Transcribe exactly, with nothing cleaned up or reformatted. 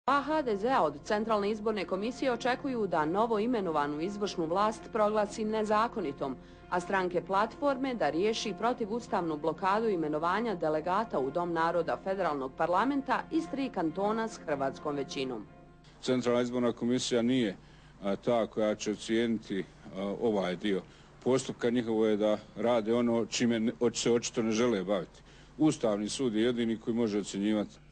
A ha de ze od Centralne izborne komisije očekuju da novo imenovanu izvršnu vlast proglasi nezakonitom, a stranke platforme da riješi protivustavnu blokadu imenovanja delegata u Dom naroda Federalnog parlamenta iz tri kantona s hrvatskom većinom. Centralna izborna komisija nije a, ta koja će ocijeniti a, ovaj dio postupka. Njihovo je da rade ono čime se očito ne žele baviti. Ustavni sud je jedini koji može ocjenjivati